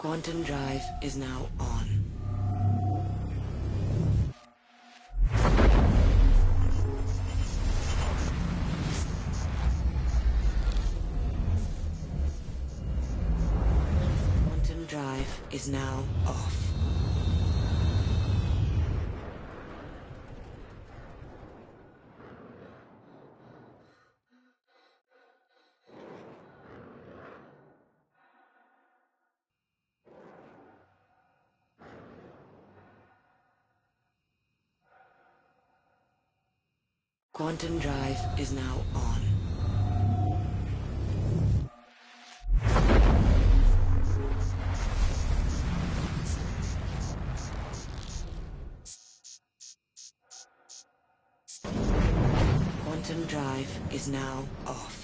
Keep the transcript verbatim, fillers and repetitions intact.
Quantum drive is now on. Quantum drive is now off. Quantum drive is now on. Quantum drive is now off.